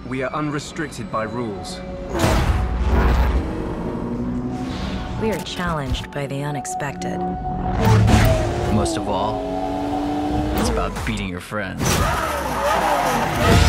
We are unrestricted by rules. We are challenged by the unexpected. Most of all, it's about beating your friends.